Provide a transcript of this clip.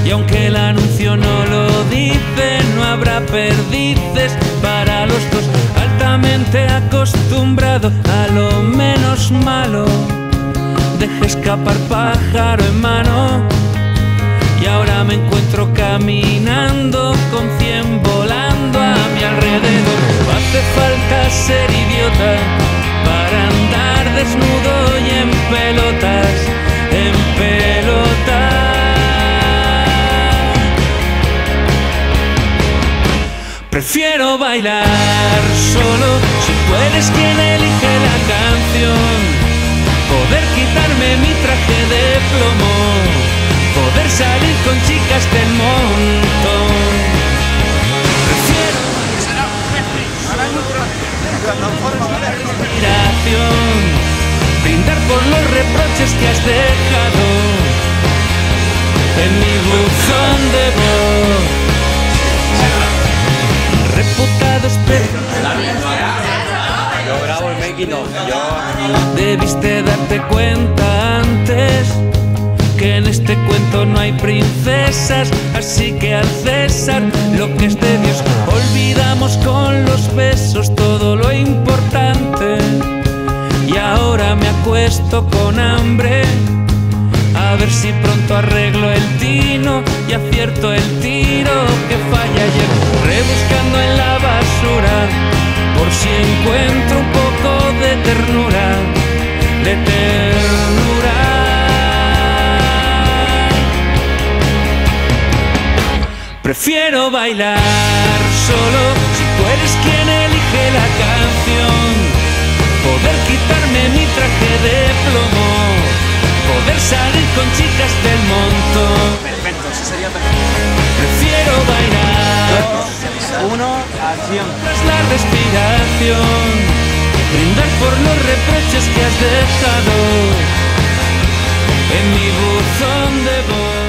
Y aunque el anuncio no lo dice, no habrá perdices para los dos. Altamente acostumbrado a lo menos malo, dejé escapar pájaro en mano. Y ahora me encuentro caminando con 100 volando a mi alrededor. No hace falta ser idiota para andar desnudo y en pelotas, en pelotas. Prefiero bailar solo, si tú eres quien elige la canción. Poder quitarme mi traje de plomo, poder salir con chicas del montón. Prefiero respiración, brindar por los reproches que has dejado en mi buzón de voz. Reputado espejo. Yo grabo el making of. Debiste darte cuenta antes que en este cuento no hay princesas, así que al César lo que es de Dios. Olvidamos con los besos todo lo importante y ahora me acuesto con hambre, a ver si pronto arreglo el tino y acierto el tiro que falla ayer. Rebuscando en la basura por si encuentro un poco de ternura, de ternura. Prefiero bailar solo, si tú eres quien elige la canción. Poder quitarme mi traje de plomo, poder salir con chicas del montón. Perfecto, sí sería perfecto. Prefiero bailar. 1, acción. Tras la respiración, brindar por los reproches que has dejado en mi buzón de voz.